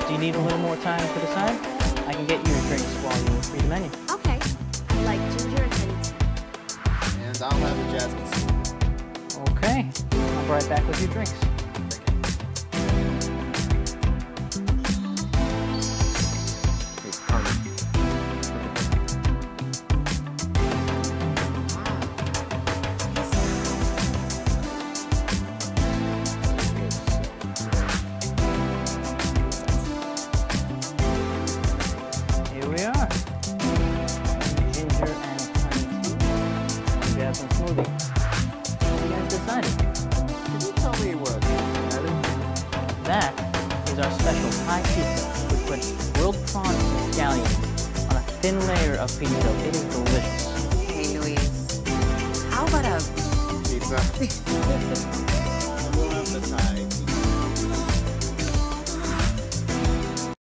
Do you need a little more time to decide? I can get you your drinks while you read the menu. Okay. I like ginger and honey tea. And I'll have the jasmine soup. Okay. I'll be right back with your drinks. Hey, Carmen. Here we are. Ginger and honey tea. Jasmine smoothie. What you guys decided? Can you tell me what added? That is our special Thai pizza, which puts grilled prawns and scallions on a thin layer of pizza. It is delicious. Hey, Luis. How about a Pizza. We'll have the Thai.